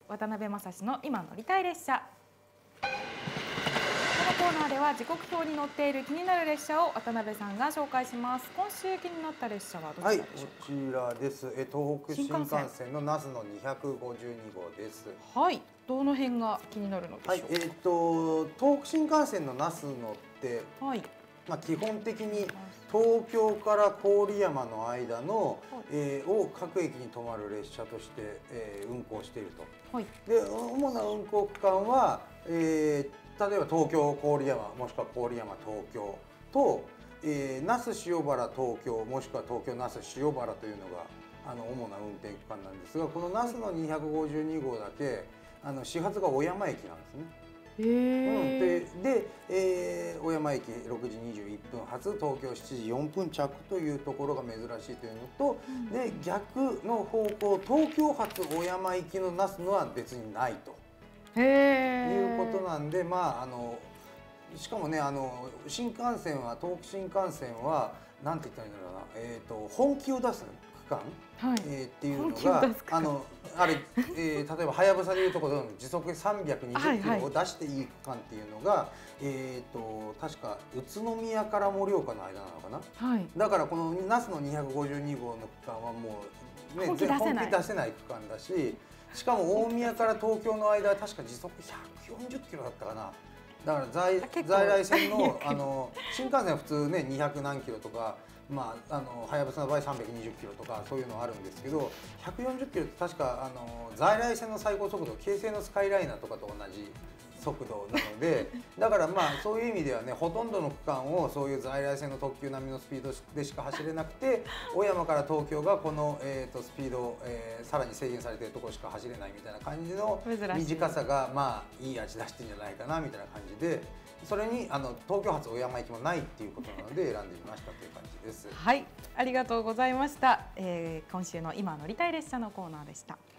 渡辺正史の今乗りたい列車。このコーナーでは時刻表に載っている気になる列車を渡辺さんが紹介します。今週気になった列車はどちらでしょうか。 こちらです。東北新幹線の那須の252号です。 はい、どの辺が気になるのでしょうか。 東北新幹線の那須のって、 はい、 基本的に東京から郡山の間の、を各駅に止まる列車として、運行していると。 はい、 で、主な運行区間は、例えば東京郡山もしくは郡山東京と、那須塩原東京もしくは東京那須塩原というのが主な運転区間なんですが、この那須の252号だけ始発が小山駅なんですね。小山駅6時21分発、東京7時4分着というところが珍しいというのと、で逆の方向東京発小山行きの那須のは別にないということなんで、しかもね新幹線は東北新幹線はなんて言ったらいいんだろうな、本気を出す区間、っていうのが例えばはやぶさでいうところの時速320キロを出していい区間っていうのが、確か宇都宮から盛岡の間なのかな、だからこの那須の252号の区間はもう、ね、本気出せない区間だし、しかも大宮から東京の間は確か時速140キロだったかな。だから在来線の新幹線は普通ね200何キロとか、はやぶさの場合320キロとかそういうのあるんですけど、140キロって確か在来線の最高速度京成のスカイライナーとかと同じ速度なので、だからそういう意味ではね、ほとんどの区間をそういう在来線の特急並みのスピードでしか走れなくて、小山から東京がこの、スピード、さらに制限されているところしか走れないみたいな感じの短さがいい味出してるんじゃないかなみたいな感じで、それに東京発小山行きもないっていうことなので選んでみましたという感じです。 はい、ありがとうございました。今週の今乗りたい列車のコーナーでした。